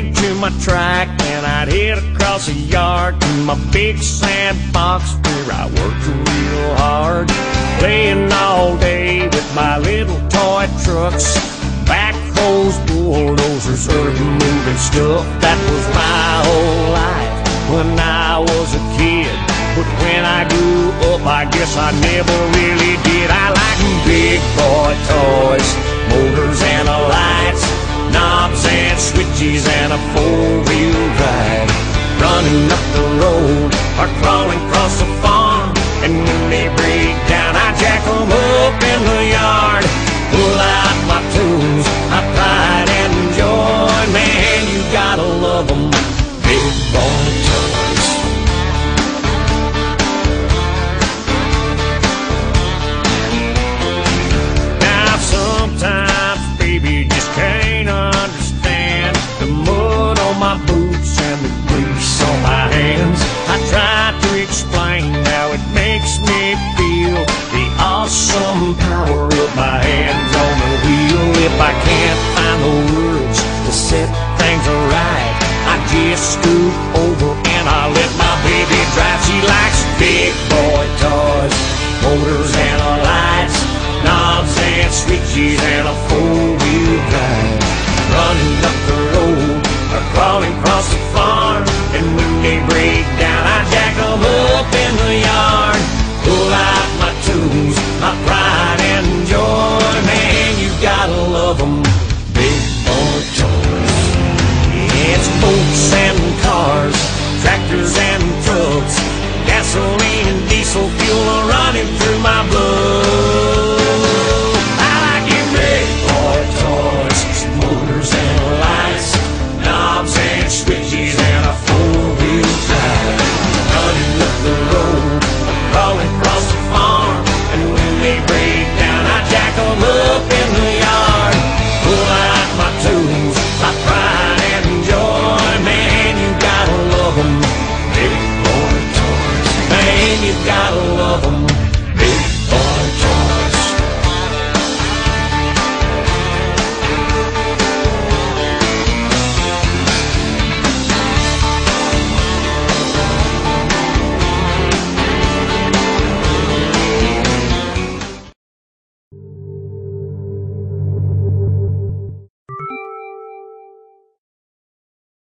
into my track and I'd head across the yard to my big sandbox where I worked real hard, playing all day with my little toy trucks, backhoes, bulldozers, earth-moving stuff. That was my whole life when I was a kid. But when I grew up, I guess I never really did. I like big boy toys, motors and lights, knobs and switches and a four-wheel drive, running up the road or crawling across the farm. And when they break down, I jack them up in the yard, pull out my tunes, I pride and joy. Man, you gotta love them, big boy toys. Sometimes, baby, you just can't understand the mud on my boots and the grease on my hands. I try to explain how it makes me feel, the awesome power of my hands on the wheel. If I